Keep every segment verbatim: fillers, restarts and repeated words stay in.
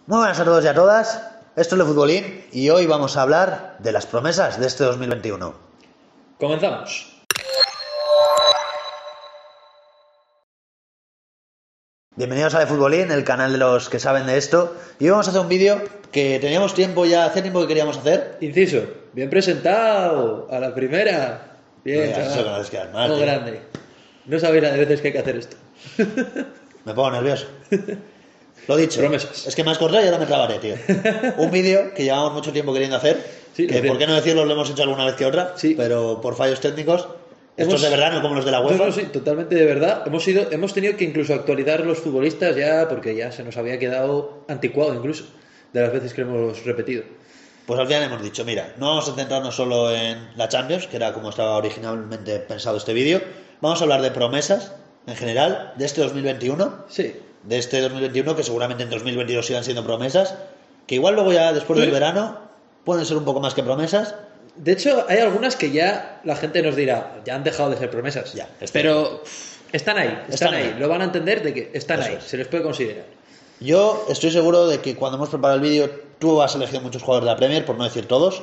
Muy buenas a todos y a todas, esto es Le Futbolín y hoy vamos a hablar de las promesas de este dos mil veintiuno. Comenzamos. Bienvenidos a Le Futbolín, el canal de los que saben de esto, y hoy vamos a hacer un vídeo que teníamos tiempo ya, hace tiempo que queríamos hacer. Inciso, bien presentado, a la primera. Bien, No, chaval. eso que no les queda mal, Muy tío. grande. No sabéis la de veces que hay que hacer esto. Me pongo nervioso. Lo dicho, Promesas. es que me has cortado y ahora me trabaré, tío. Un vídeo que llevamos mucho tiempo queriendo hacer, Sí, que lo por qué no decirlo, lo hemos hecho alguna vez que otra, Sí. pero por fallos técnicos. Estos Hemos- de verdad, no como los de la No, UEFA. no, sí, totalmente de verdad. Hemos ido, hemos tenido que incluso actualizar los futbolistas ya, porque ya se nos había quedado anticuado incluso, de las veces que lo hemos repetido. Pues al final hemos dicho, mira, no vamos a centrarnos solo en la Champions, que era como estaba originalmente pensado este vídeo. Vamos a hablar de promesas, en general, de este dos mil veintiuno. Sí. De este dos mil veintiuno, que seguramente en dos mil veintidós sigan siendo promesas. Que igual luego ya, después del Sí. verano, pueden ser un poco más que promesas. De hecho, hay algunas que ya la gente nos dirá, ya han dejado de ser promesas. Ya, es pero pff, están ahí, están, Están ahí. ahí. Lo van a entender de que están Eso ahí, es. se les puede considerar. Yo estoy seguro de que cuando hemos preparado el vídeo, tú has elegido muchos jugadores de la Premier, por no decir todos.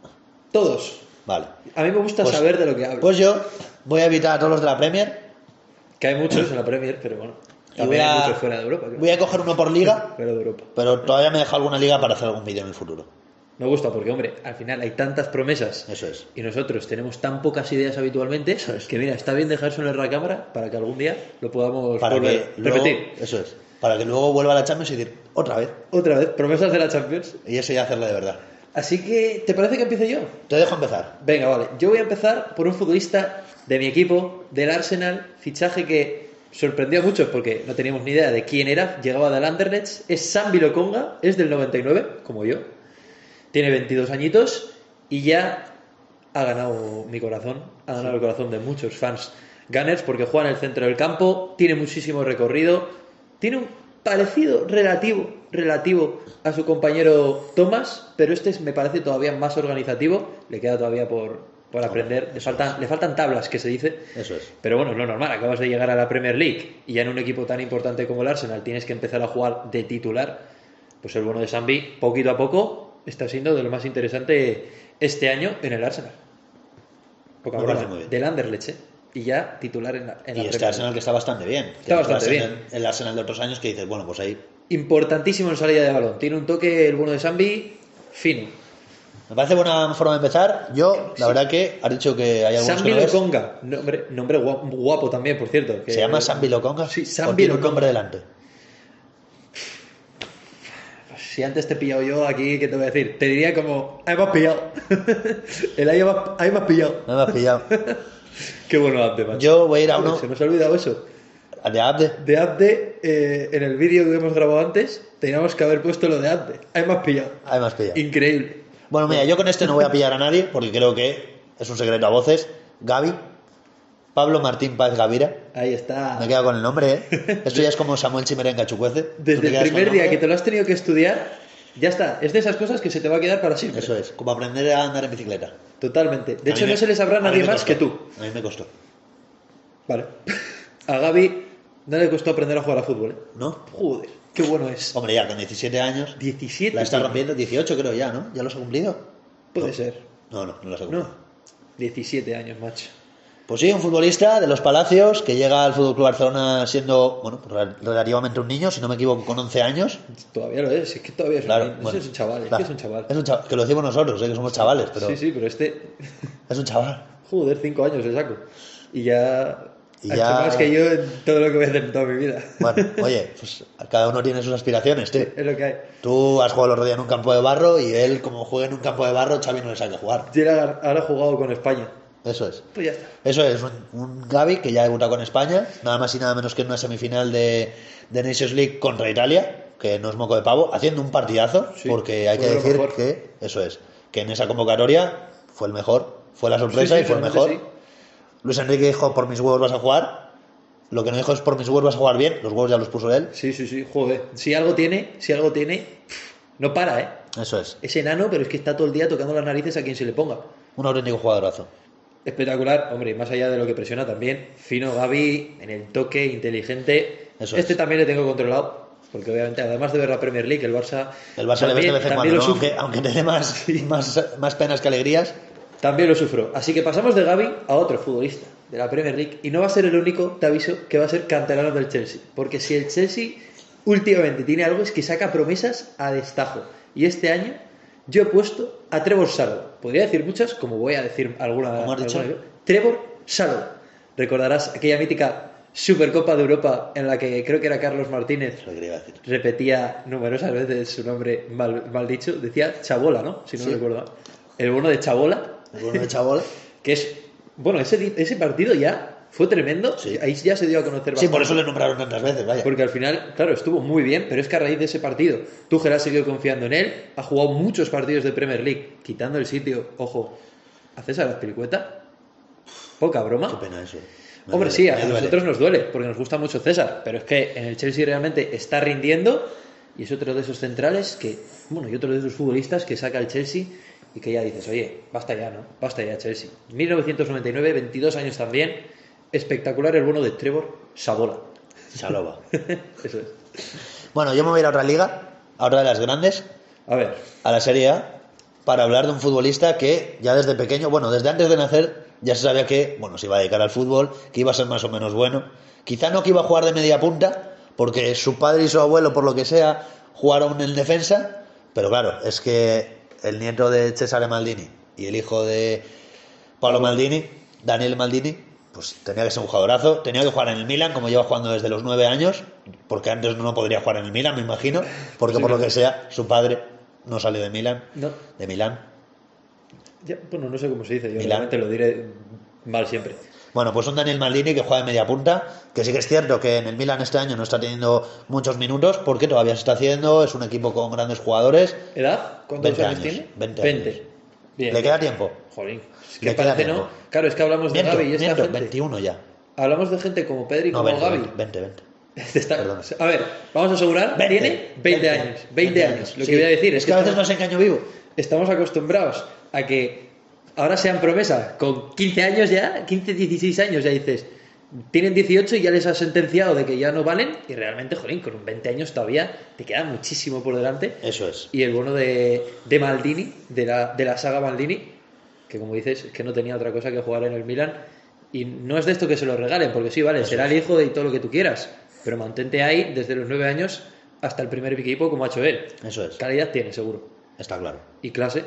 Todos. Vale. A mí me gusta Pues- saber de lo que hablo. Pues yo voy a evitar a todos los de la Premier. Que hay muchos en la Premier, pero bueno. Y También voy a- hay muchos fuera de Europa. claro. Voy a coger uno por liga, Fuera de Europa. pero todavía me deja alguna liga para hacer algún vídeo en el futuro. Me gusta porque, hombre, al final hay tantas promesas Eso es. y nosotros tenemos tan pocas ideas habitualmente que, mira, está bien dejárselo en la cámara para que algún día lo podamos Para volver que luego, repetir. eso es. Para que luego vuelva a la Champions y decir otra vez. Otra vez, promesas de la Champions. Y eso ya hacerlo de verdad. Así que, ¿te parece que empiece yo? Te dejo empezar. Venga, vale. Yo voy a empezar por un futbolista de mi equipo, del Arsenal, fichaje que sorprendió a muchos porque no teníamos ni idea de quién era, llegaba del Anderlecht, es Sambi Lokonga, es del noventa y nueve, como yo, tiene veintidós añitos y ya ha ganado mi corazón, ha ganado el corazón de muchos fans Gunners porque juega en el centro del campo, tiene muchísimo recorrido, tiene un parecido relativo, relativo a su compañero Thomas, pero este es- me parece todavía más organizativo, le queda todavía por, por aprender, le faltan, le faltan tablas, que se dice, Eso es. pero bueno, es lo normal, acabas de llegar a la Premier League y ya en un equipo tan importante como el Arsenal tienes que empezar a jugar de titular, pues el bueno de Sambi, poquito a poco, está siendo de lo más interesante este año en el Arsenal. Poca Me broma, parece muy bien. del Anderlecht, ¿eh? Y ya titular en la, en la Y este Premier Arsenal League. que está bastante bien. Que Está no bastante es el bien. Arsenal- El Arsenal de otros años que dices, bueno, pues ahí. Importantísimo en salida de balón. Tiene un toque el bueno de Sambi fino. Me parece buena forma de empezar. Yo, la Sí. verdad que has dicho que hay algunos Sambi que no ves. Lokonga. Nombre, nombre guapo, guapo también, por cierto. que- ¿Se llama Sambi Lokonga? Sí, ¿O Sambi tiene un Lokonga. nombre delante? Si antes te he pillado yo aquí, ¿qué te voy a decir? Te diría como, ahí me has pillado. El ahí me has, ahí me has pillado. No me has pillado. Qué bueno Abde, macho. Yo voy a ir a Joder, uno Se nos ha olvidado eso. de Abde. De Abde, eh, en el vídeo que hemos grabado antes, teníamos que haber puesto lo de Abde. Ahí me has pillado. Ahí me has pillado. Increíble. Bueno, mira, yo con este no voy a pillar a nadie porque creo que es un secreto a voces. Gavi. Pablo Martín Páez Gavira. Ahí está. Me he quedado con el nombre, ¿eh? Esto ya es como Samuel Chimerenca Chucuece. Tú te Desde el quedas con primer día nombre. que te lo has tenido que estudiar, ya está. Es de esas cosas que se te va a quedar para siempre. Eso es, como aprender a andar en bicicleta. Totalmente. De A hecho, mí me- no se le sabrá a a mí nadie me más costó. que tú. A mí me costó. Vale. A Gaby no le costó aprender a jugar a fútbol, ¿eh? ¿No? Joder, qué bueno es. Hombre, ya con diecisiete años. diecisiete. La está tío. rompiendo. dieciocho creo ya, ¿no? ¿Ya los ha cumplido? Puede No. ser. No, no, no los ha cumplido. No. diecisiete años, macho. Pues sí, un futbolista de los Palacios que llega al Fútbol Club Barcelona siendo, bueno, pues re- relativamente un niño, si no me equivoco, con once años. Todavía lo es. Es que todavía es Claro, un, bueno, es un chaval. Es claro. que es un chaval. Es un chaval, que lo decimos nosotros, ¿eh? Que somos chavales, pero Sí, sí, pero este. es un chaval. Joder, cinco años le saco. Y ya. Y ha ya- hecho más que yo en todo lo que voy a hacer en toda mi vida. Bueno, oye, pues cada uno tiene sus aspiraciones, tío. Es lo que hay. Tú has jugado el otro día en un campo de barro y él, como juega en un campo de barro, Xavi no le sabe jugar. Y ahora ahora ha jugado con España. Eso es. Pues ya está. Eso es, un, un Gavi que ya ha debutado con España, nada más y nada menos que en una semifinal de, de Nations League contra Italia, que no es moco de pavo, haciendo un partidazo, Sí, porque hay fue que de lo decir mejor. que, eso es, que en esa convocatoria fue el mejor, fue la sorpresa Sí, sí, y fue el realmente mejor. sí. Luis Enrique dijo, por mis huevos vas a jugar, lo que no dijo es, por mis huevos vas a jugar bien, los huevos ya los puso él, Sí, sí, sí, joder. Si algo tiene, si algo tiene, no para, ¿eh? eso es, Es enano, pero es que está todo el día tocando las narices a quien se le ponga. un auténtico jugadorazo. Espectacular, hombre, y más allá de lo que presiona también, fino Gaby, en el toque, inteligente. Eso este es. también le tengo controlado. Porque obviamente, además de ver la Premier League, el Barça... El Barça le ves de vez en también cuando, lo ¿no? sufre. aunque, aunque te dé más, más, más penas que alegrías. También lo sufro. Así que pasamos de Gavi a otro futbolista de la Premier League. Y no va a ser el único, te aviso, que va a ser canterano del Chelsea. Porque si el Chelsea últimamente tiene algo, es que saca promesas a destajo. Y este año yo he puesto a Trevor Salo. Podría decir muchas, como voy a decir alguna. ¿Cómo has dicho? alguna- Trevor Salo. Recordarás aquella mítica Supercopa de Europa en la que creo que era Carlos Martínez Es lo que iba a decir. repetía numerosas veces su nombre mal, mal dicho. Decía Chabola, ¿no? Si no Sí. recuerdo mal. El bono de Chabola, El bueno de Chabola. que es... Bueno, ese, di- ese partido ya fue tremendo. Sí. Ahí ya se dio a conocer Sí, bastante. por eso le nombraron tantas veces, vaya. Porque al final, claro, estuvo muy bien, pero es que a raíz de ese partido, Tuchel ha seguido confiando en él, ha jugado muchos partidos de Premier League, quitando el sitio, ojo, a César Azpilicueta. Poca broma. Qué pena eso. Me Hombre, duele, sí, a me duele. nosotros nos duele, porque nos gusta mucho César, pero es que en el Chelsea realmente está rindiendo y es otro de esos centrales que, bueno, y otro de esos futbolistas que saca el Chelsea y que ya dices, oye, basta ya, ¿no? Basta ya, Chelsea. mil novecientos noventa y nueve, veintidós años también, espectacular el bono de Trevor Sabola. Saloba. Eso es. Bueno, yo me voy a ir a otra liga, a otra de las grandes, A ver, a la Serie A, para hablar de un futbolista que ya desde pequeño, bueno, desde antes de nacer, ya se sabía que, bueno, se iba a dedicar al fútbol, que iba a ser más o menos bueno. Quizá no que iba a jugar de media punta, porque su padre y su abuelo, por lo que sea, jugaron en defensa, pero claro, es que el nieto de Cesare Maldini y el hijo de Paolo Maldini, Daniel Maldini, pues tenía que ser un jugadorazo, tenía que jugar en el Milan, como lleva jugando desde los nueve años, porque antes no podría jugar en el Milan, me imagino, porque Sí, por lo no. que sea, su padre no salió de Milan, no, de Milán. ya, bueno, no sé cómo se dice, yo Milán. realmente lo diré mal siempre. Bueno, pues un Daniel Maldini que juega de media punta, que sí que es cierto que en el Milan este año no está teniendo muchos minutos, porque todavía se está haciendo, es un equipo con grandes jugadores. ¿Edad? ¿Cuántos veinte años, años, tiene? veinte años. Bien. ¿Le queda tiempo? Jolín, es que Le queda parece no. tiempo. Claro, es que hablamos de Miento, Gavi y esta miento, gente. veintiuno ya. Hablamos de gente como Pedri, No, como veinte, Gavi. veinte, veinte. Está- Perdón. A ver, vamos a asegurar, veinte, tiene veinte años. veinte años. Lo Sí, que voy a decir es que a veces no estamos, sé en qué año vivo. estamos acostumbrados a que ahora sean promesas con quince años ya, quince, dieciséis años, ya dices, tienen dieciocho y ya les has sentenciado de que ya no valen. Y realmente, jolín, con veinte años todavía te queda muchísimo por delante. Eso es. Y el bono de, de Maldini, de la, de la saga Maldini, que como dices, es que no tenía otra cosa que jugar en el Milan. Y no es de esto que se lo regalen, porque sí, vale, Eso será es. el hijo de todo lo que tú quieras, pero mantente ahí desde los nueve años hasta el primer equipo como ha hecho él. Eso es. Calidad tiene, seguro. Está claro. Y clase,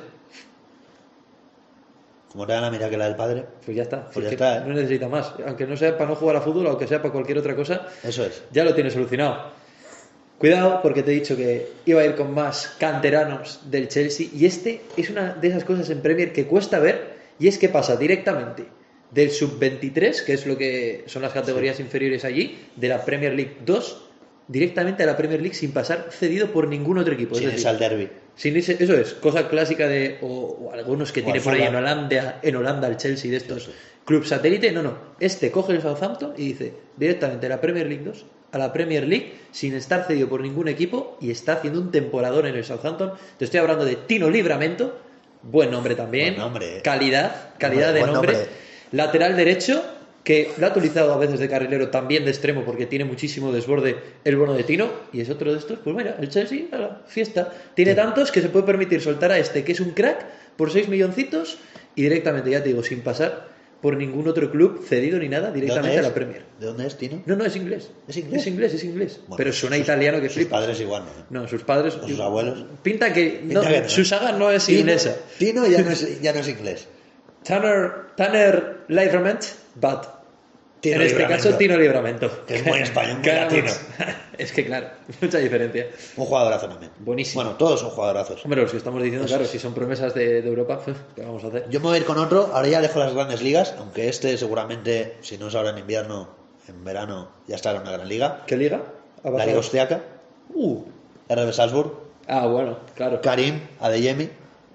Como te da la mirada que la del padre, pues ya está. Pues Es ya que está, ¿eh? no necesita más. Aunque no sea para no jugar a fútbol, aunque sea para cualquier otra cosa, eso es. ya lo tiene solucionado. Cuidado, porque te he dicho que iba a ir con más canteranos del Chelsea. Y este es una de esas cosas en Premier que cuesta ver. Y es que pasa directamente del sub veintitrés, que es lo que son las categorías inferiores allí, de la Premier League dos, directamente a la Premier League sin pasar cedido por ningún otro equipo. Sin es irse decir, al derby. sin irse- eso es, cosa clásica de. O, o algunos que O tiene al por ahí en Fulham. Holanda, en Holanda el Chelsea de estos Eso. club satélite. No, no. Este coge el Southampton y dice directamente a la Premier League dos, a la Premier League, sin estar cedido por ningún equipo, y está haciendo un temporador en el Southampton. Te estoy hablando de Tino Livramento, buen nombre también, Buen nombre, eh. calidad, calidad Buen- de buen nombre. nombre. Lateral derecho, que lo ha utilizado a veces de carrilero, también de extremo, porque tiene muchísimo desborde el bono de Tino, y es otro de estos. Pues mira, el Chelsea, a la fiesta, tiene tantos que se puede permitir soltar a este, que es un crack, por seis milloncitos, y directamente, ya te digo, sin pasar por ningún otro club cedido ni nada, ¿De directamente dónde a la es? Premier. ¿De dónde es, Tino? No, no, es inglés. ¿Es inglés? Es inglés, es inglés. Bueno, Pero suena sus- italiano que sus flipas. padres igual, ¿no? No, sus padres. ¿O sus abuelos? Pinta que. Pinta no, que no. Su saga no es Tino- inglesa. Tino ya no es, ya no es inglés. Tanner, Tanner Livrament, but. Tino en este Livramento. caso, Tino Livramento. Que es muy español, muy Claro, latino. Es que, claro, mucha diferencia. Un jugadorazo también. Buenísimo. Bueno, todos son jugadorazos. Hombre, los que estamos diciendo, claro, si son promesas de, de Europa, ¿qué vamos a hacer? Yo me voy a ir con otro, ahora ya dejo las grandes ligas, aunque este seguramente, si no es ahora en invierno, en verano ya estará en una gran liga. ¿Qué liga? ¿Ha La pasado? Liga Austriaca, Uh. R B Salzburg, Ah, bueno, claro. Karim Adeyemi.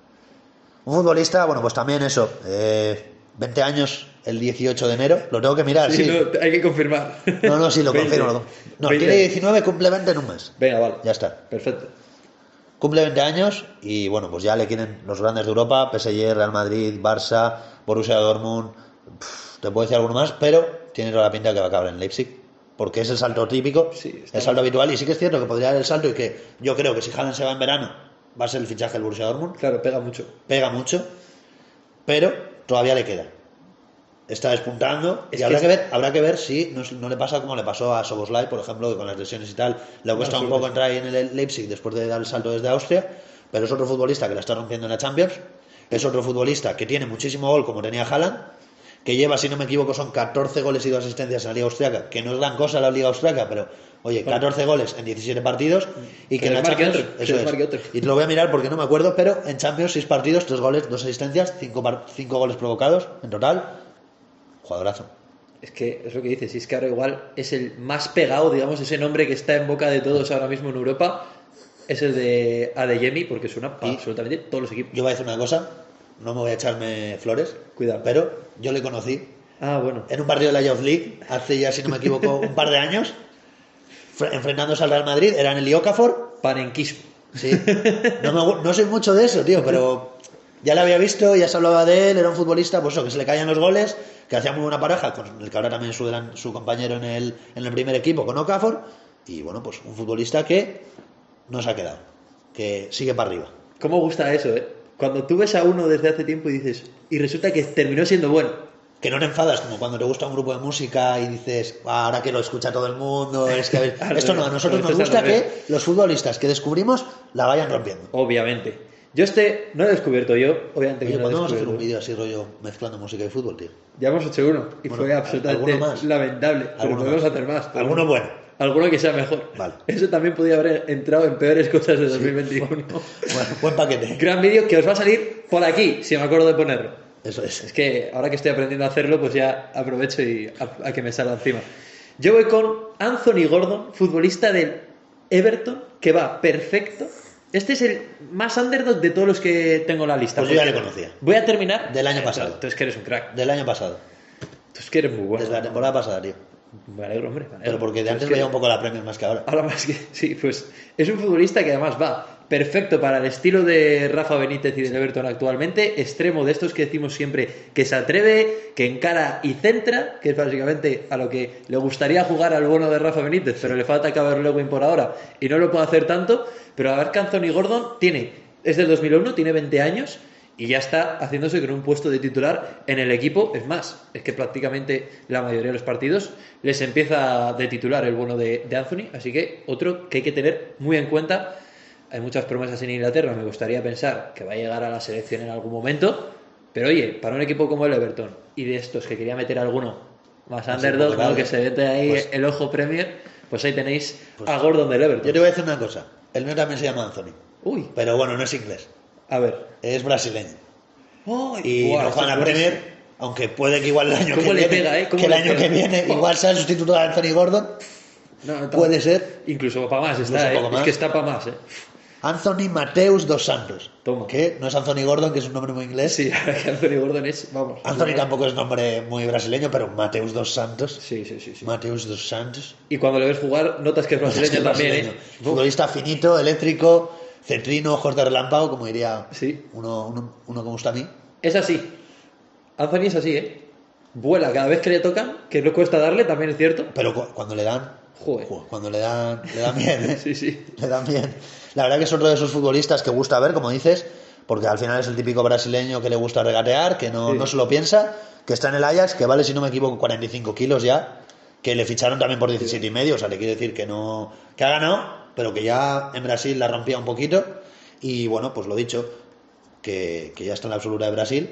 Un futbolista, bueno, pues también eso, eh, veinte años el dieciocho de enero, lo tengo que mirar, sí. Sí, no, hay que confirmar. No, no, sí, lo veinte. confirmo. lo- No, veinte. tiene diecinueve, cumple veinte en un mes. Venga, vale. Ya está. Perfecto. Cumple veinte años y bueno, pues ya le quieren los grandes de Europa, P S G, Real Madrid, Barça, Borussia Dortmund, pff, te puedo decir alguno más, pero tiene toda la pinta de que va a acabar en Leipzig. porque es el salto típico, Sí, está el salto bien. habitual, y sí que es cierto que podría dar el salto y que yo creo que si Haaland se va en verano va a ser el fichaje del Borussia Dortmund, Claro, pega mucho. pega mucho, pero todavía le queda. Está despuntando Es y habrá que que, es- ver, habrá que ver si no, no le pasa como le pasó a Soboslai, por ejemplo, que con las lesiones y tal le ha costado un suerte, poco sí. entrar ahí en el Leipzig después de dar el salto desde Austria, pero es otro futbolista que la está rompiendo en la Champions, es otro futbolista que tiene muchísimo gol como tenía Haaland, que lleva, si no me equivoco, son catorce goles y dos asistencias en la Liga Austriaca, que no es gran cosa la Liga Austriaca, pero oye, Vale. catorce goles en diecisiete partidos y que Que en la les marque Champions, otro, que eso les es. marque otro. Y te lo voy a mirar porque no me acuerdo, pero en Champions seis partidos, tres goles, dos asistencias, cinco, par- cinco goles provocados en total. Jugadorazo. Es que es lo que dices, y es que ahora igual es el más pegado, digamos, ese nombre que está en boca de todos ahora mismo en Europa, es el de Adeyemi, porque suena para Y- absolutamente todos los equipos. Yo voy a decir una cosa, no me voy a echarme flores, Cuidado. pero yo le conocí Ah, bueno. en un partido de la Youth League, hace ya, si no me equivoco, un par de años, fre- enfrentándose al Real Madrid, era en el Okafor. Panenquismo. Sí. No, me gu- no soy mucho de eso, tío, pero ya lo había visto, ya se hablaba de él, era un futbolista, pues eso, que se le caían los goles, que hacía muy buena pareja, con el que ahora también es su, delan- su compañero en el, en el primer equipo, con Okafor, y bueno, pues un futbolista que no se ha quedado, que sigue para arriba. ¿Cómo gusta eso, eh? Cuando tú ves a uno desde hace tiempo y dices, y resulta que terminó siendo bueno. Que no te enfadas, como cuando te gusta un grupo de música y dices, "Ah, ahora que lo escucha todo el mundo, es que a ver". Esto no, a nosotros Esto nos es al gusta revés. que los futbolistas que descubrimos la vayan rompiendo. Obviamente. Yo este no lo he descubierto yo, obviamente que Oye, no lo he podemos hacer un descubierto. vídeo así rollo mezclando música y fútbol, tío. Ya hemos hecho uno y Bueno, fue absolutamente ¿alguno más? lamentable. Pero ¿Alguno podemos más? hacer más. pero Alguno bueno. Alguno que sea mejor. Vale. Eso también podría haber entrado en peores cosas de dos mil veintiuno. Bueno, buen paquete. Gran vídeo que os va a salir por aquí, si me acuerdo de ponerlo. Eso es. Es que ahora que estoy aprendiendo a hacerlo, pues ya aprovecho y a, a que me salga encima. Yo voy con Anthony Gordon, futbolista del Everton, que va perfecto. Este es el más underdog de todos los que tengo en la lista. Pues yo ya porque le conocía. Voy a terminar. Del año pasado. Tú es que eres un crack. Del año pasado. Tú es que eres muy bueno. Desde la temporada pasada, tío. Me alegro, hombre. me alegro. Pero porque de Tú es antes que- veía un poco la Premier más que ahora. Ahora más que sí, pues es un futbolista que además va perfecto para el estilo de Rafa Benítez y del Everton actualmente, extremo de estos que decimos siempre que se atreve, que encara y centra, que es básicamente a lo que le gustaría jugar al bono de Rafa Benítez, pero le falta Calvert Lewin por ahora y no lo puede hacer tanto, pero a ver que Anthony Gordon tiene, es del dos mil uno, tiene veinte años y ya está haciéndose con un puesto de titular en el equipo. Es más, es que prácticamente la mayoría de los partidos les empieza de titular el bueno de, de Anthony, así que otro que hay que tener muy en cuenta. Hay muchas promesas en Inglaterra, me gustaría pensar que va a llegar a la selección en algún momento, pero oye, para un equipo como el Everton y de estos que quería meter alguno más Pues underdog, un poco ¿no? tarde. Que se mete ahí Pues- el ojo Premier, pues ahí tenéis Pues- a Gordon del Everton. Yo te voy a decir una cosa. El mío también se llama Anthony. Uy, Pero bueno, no es inglés. a ver. Es brasileño. Ay, Y buah, no esto juega en es la buenísimo. Premier, aunque puede que igual el año ¿Cómo que le viene, pega, eh? ¿Cómo que el le año pega? que viene Oh. igual sea el sustituto de Anthony Gordon. No, no, Puede ser. Incluso para más Incluso está, un ¿eh? poco Es más. que está para más, ¿eh? Anthony Mateus dos Santos. Toma. Que no es Anthony Gordon, que es un nombre muy inglés. Sí, que Anthony Gordon es, vamos. Anthony tampoco es nombre muy brasileño, pero Mateus dos Santos. Sí, sí, sí, sí. Mateus dos Santos. Y cuando le ves jugar, notas que es brasileño Es que es también, brasileño. ¿eh? Futbolista finito, eléctrico, cetrino, ojos de relámpago, como diría Sí. uno, uno, uno que me gusta a mí. Es así. Anthony es así, ¿eh? Vuela cada vez que le tocan, que no cuesta darle, también es cierto. Pero cu- cuando le dan, Joder. jo, cuando le dan, le dan bien, ¿eh? Sí, sí. Le dan bien. La verdad que es otro de esos futbolistas que gusta ver, como dices, porque al final es el típico brasileño que le gusta regatear, que no, Sí. no se lo piensa, que está en el Ajax, que vale, si no me equivoco, cuarenta y cinco kilos ya, que le ficharon también por diecisiete y medio, o sea, le quiero decir que no, que ha ganado, pero que ya en Brasil la rompía un poquito, y bueno, pues lo dicho, que, que ya está en la absoluta de Brasil.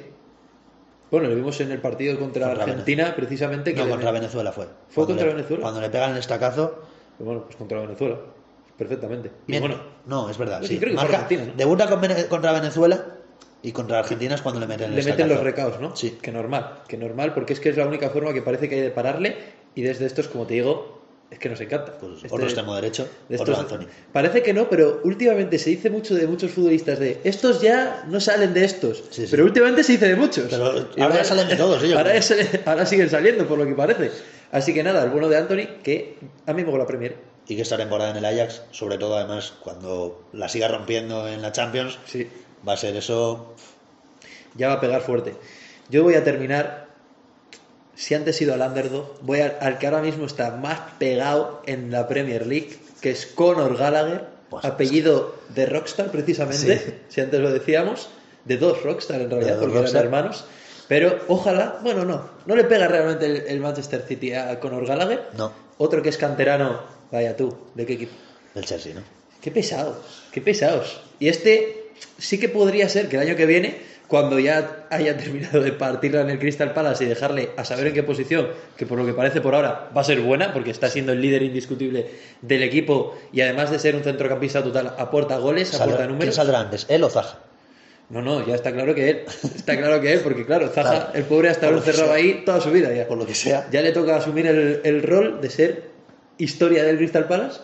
Bueno, lo vimos en el partido contra, Contra Argentina, precisamente. Que No, le- contra Venezuela fue. ¿Fue Cuando contra le- Venezuela? Cuando le pegan el estacazo. Bueno, pues contra Venezuela. Perfectamente. Y Bien, bueno, no, es verdad. Sí, Sí. creo que fue Marca- Argentina, ¿no? Debuta con Vene- contra Venezuela y contra Argentina es cuando le meten el le meten los estacazo. recaos, ¿no? Sí. Que normal, que normal, porque es que es la única forma que parece que hay de pararle. Y desde estos, como te digo, es que nos encanta. Pues Este- otro extremo derecho, de otro estos- Anthony. Parece que no, pero últimamente se dice mucho de muchos futbolistas de estos ya no salen de estos. Sí, sí. Pero últimamente se dice de muchos. Pero Y ahora ya salen de todos ellos, Ahora, ¿no? ya se- ahora siguen saliendo, por lo que parece. Así que nada, el bueno de Anthony, que a mí me mola la Premier. Y que esta temporada en el Ajax, sobre todo además cuando la siga rompiendo en la Champions, Sí. va a ser eso. Ya va a pegar fuerte. Yo voy a terminar. si antes he ido al underdog, voy al, al que ahora mismo está más pegado en la Premier League, que es Conor Gallagher, Pues, apellido de Rockstar precisamente, Sí. si antes lo decíamos, de dos Rockstar en realidad, dos porque Rockstar. eran hermanos. Pero ojalá, bueno, no, no le pega realmente el, el Manchester City a Conor Gallagher. No. Otro que es canterano, vaya tú, ¿de qué equipo? El Chelsea, ¿no? Qué pesados, qué pesados. Y este sí que podría ser que el año que viene, cuando ya haya terminado de partirla en el Crystal Palace y dejarle a saber en qué posición, que por lo que parece por ahora va a ser buena, porque está siendo el líder indiscutible del equipo y además de ser un centrocampista total, aporta goles, Saldrá- aporta ¿Quién números. saldrá antes, él o Zaha? No, no, ya está claro que él. Está claro que él, porque claro, Zaha, Claro. el pobre ha estado Por lo que encerrado sea. ahí toda su vida ya. Por lo que sea. Ya le toca asumir el, el rol de ser historia del Crystal Palace.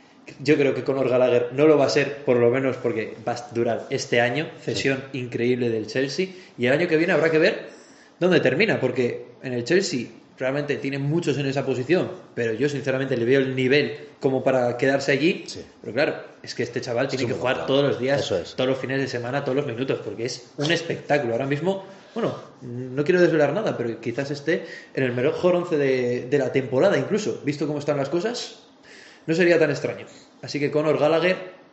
Yo creo que Conor Gallagher no lo va a ser, por lo menos porque va a durar este año. Cesión increíble del Chelsea. Y el año que viene habrá que ver dónde termina, porque en el Chelsea realmente tiene muchos en esa posición, pero yo sinceramente le veo el nivel como para quedarse allí. Sí. Pero claro, es que este chaval tiene un que poco jugar claro. todos los días, Eso es. todos los fines de semana, todos los minutos, porque es un espectáculo. Ahora mismo, bueno, no quiero desvelar nada, pero quizás esté en el mejor once de, de la temporada, incluso, visto cómo están las cosas, no sería tan extraño. Así que Conor Gallagher,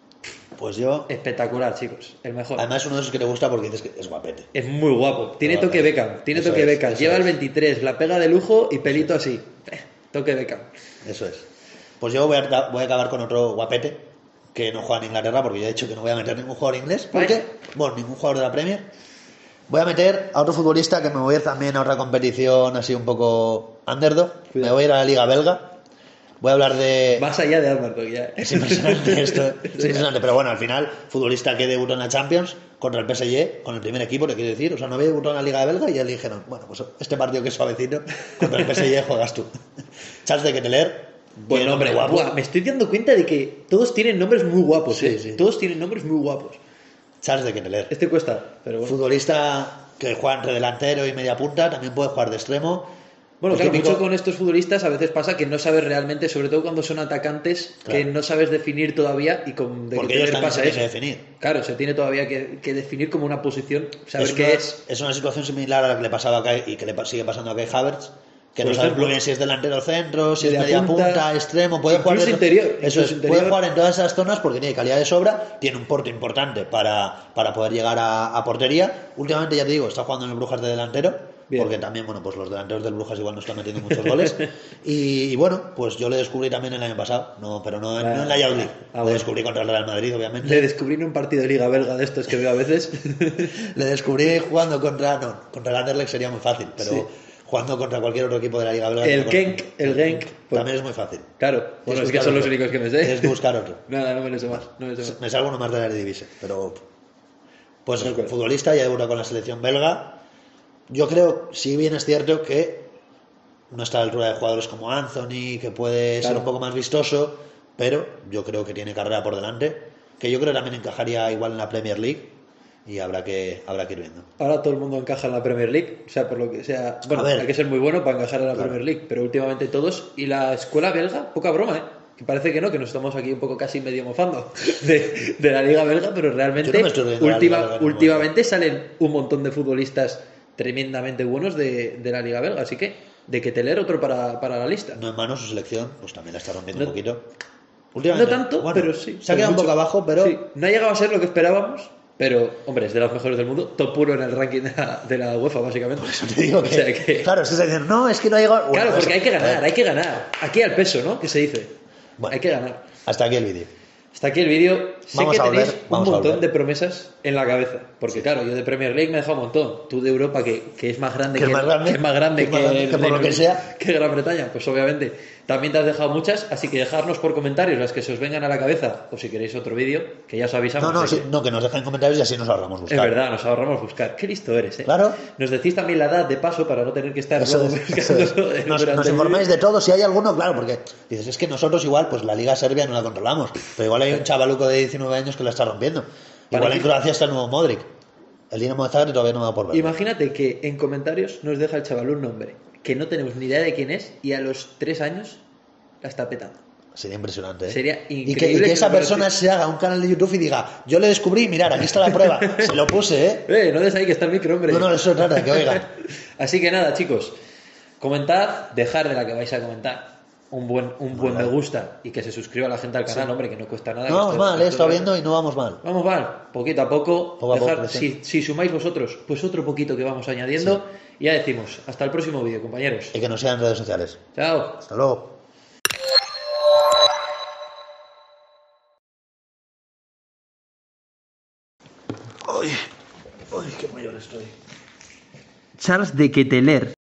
Pues yo... espectacular, chicos, el mejor. Además es uno de esos que te gusta porque dices que es guapete. Es muy guapo, tiene Guapo. toque Beckham, tiene Eso toque es, Beckham, eso lleva el es. veintitrés, la pega de lujo y pelito así. Eh, toque Beckham. Eso es. Pues yo voy a, voy a acabar con otro guapete que no juega en Inglaterra porque yo he dicho que no voy a meter ningún jugador inglés. ¿Por Vaya. qué? Bueno, ningún jugador de la Premier. Voy a meter a otro futbolista que me voy a ir también a otra competición así un poco underdog. Cuidado. Me voy a ir a la Liga Belga. Voy a hablar de... Más allá de Alberto, ya. Es impresionante esto, es impresionante, pero bueno, al final, futbolista que debutó en la Champions contra el P S G, con el primer equipo, le quiero decir, o sea, no había debutado en la Liga Belga y ya le dijeron, bueno, pues este partido que es suavecito, contra el P S G juegas tú. Charles de Ketelaere, buen nombre guapo. Buah, me estoy dando cuenta de que todos tienen nombres muy guapos, Sí, ¿eh? sí. Todos tienen nombres muy guapos. Charles de Ketelaere. Este cuesta, pero bueno. Futbolista que juega entre delantero y media punta, también puede jugar de extremo. Bueno, El claro, típico- mucho con estos futbolistas a veces pasa que no sabes realmente, sobre todo cuando son atacantes, Claro. que no sabes definir todavía y con de Porque Ketelaere ellos también pasa se tienen que eso. definir. Claro, se tiene todavía que, que definir como una posición, saber es qué una, es. es una situación similar a la que le pasaba a Kai y que le pa- sigue pasando a Kai Havertz, que Por no sabes ejemplo. muy bien si es delantero o centro, si Media es media punta, punta, extremo, puede jugar incluso de- interior, Eso incluso es, interior. puede jugar en todas esas zonas porque tiene calidad de sobra, tiene un porte importante para, para poder llegar a, a portería. Últimamente ya te digo, está jugando en el Brujas de delantero. Bien. Porque también, bueno, pues los delanteros del Brujas igual no están metiendo muchos goles. y, y bueno, pues yo le descubrí también el año pasado, no, pero no, en- Ah, no en la Youth League. ah, Le bueno. descubrí contra el Real Madrid, obviamente. Le descubrí en un partido de Liga Belga de estos que veo a veces. Le descubrí jugando contra, no, contra el Anderlecht sería muy fácil, pero Sí. jugando contra cualquier otro equipo de la Liga Belga. El no- Genk, el Genk. pues, También es muy fácil. claro, bueno, Tienes es que buscar son los otro. únicos que me sé. Tienes que buscar otro. Nada, no me lo sé más. No me lo sé más. Me salgo uno más de la Eredivisie, pero pues De es acuerdo. futbolista, ya debuta con la selección belga. Yo creo, si bien es cierto que no está a la altura de jugadores como Anthony, que puede ser Claro. un poco más vistoso, pero yo creo que tiene carrera por delante, que yo creo que también encajaría igual en la Premier League y habrá que habrá que ir viendo. Ahora todo el mundo encaja en la Premier League, o sea, por lo que sea, bueno, A ver. hay que ser muy bueno para encajar en la Claro. Premier League, pero últimamente todos, y la escuela belga, poca broma, ¿eh? Que parece que no, que nos estamos aquí un poco casi medio mofando de, de la liga belga, pero realmente Yo no me estoy riendo de la última- liga belga, no, últimamente salen un montón de futbolistas tremendamente buenos de, de la liga belga, así que de que te leer otro para, para la lista. No en mano su selección, pues también la está rompiendo No- un poquito. No Últimamente, tanto, bueno, pero sí. Se ha por quedado un mucho. poco abajo, pero Sí, no ha llegado a ser lo que esperábamos, pero, hombre, es de los mejores del mundo, top uno en el ranking de la, de la UEFA, básicamente. te digo que, O sea que- claro, es que se dicen, no, es que no ha llegado. Bueno, Claro, porque eso- hay que a ganar, ver, hay que ganar. Aquí al peso, ¿no? Que se dice. Bueno. Hay que ganar. Hasta aquí el vídeo. Hasta aquí el vídeo. Sé Vamos que a tenéis volver, un vamos a montón volver. de promesas en la cabeza. Porque, claro, yo de Premier League me he dejado un montón. Tú de Europa, que, que es más grande Que que, es más grande, que es más grande que es más grande, el que por lo Reino que Unido, sea. que Gran Bretaña, pues obviamente. También te has dejado muchas, así que dejadnos por comentarios las que se os vengan a la cabeza. O si queréis otro vídeo, que ya os avisamos. No, no, de sí, que- no, que nos dejen comentarios y así nos ahorramos buscar. Es verdad, nos ahorramos buscar. Qué listo eres, ¿eh? Claro. Nos decís también la edad de paso para no tener que estar Eso luego es, eso es. buscándolo Nos, durante nos el informáis vídeo. de todo, si hay alguno, claro, porque dices, es que nosotros igual, pues la Liga Serbia no la controlamos, pero igual hay un chavaluco de diecinueve años que la está rompiendo. Igual Para en que- Croacia está el nuevo Modric. El Dinamo de Zagreb todavía no va por ver. Imagínate que en comentarios nos deja el chaval un nombre que no tenemos ni idea de quién es y a los tres años la está petando. Sería impresionante, ¿eh? Sería Y que, y increíble que que esa lo persona parezca. se haga un canal de YouTube y diga, yo le descubrí, mirar, aquí está la prueba. Se lo puse, ¿eh? Eh, no des ahí que está el micro, hombre. No, no, eso trata, que oigan. Así que nada, chicos. Comentad, dejar de la que vais a comentar. Un buen, un buen Vale. me gusta y que se suscriba la gente al canal, hombre, que no cuesta nada. No que vamos esto- mal, eh, he esto estado es- viendo y no vamos mal. Vamos mal, poquito a poco. Poco a poco, dejar, sí. si, si sumáis vosotros, pues otro poquito que vamos añadiendo. Y ya decimos, hasta el próximo vídeo, compañeros. Y que nos sigan en redes sociales. Chao. Hasta luego. Uy, uy, qué mayor estoy. Charles de Queteler.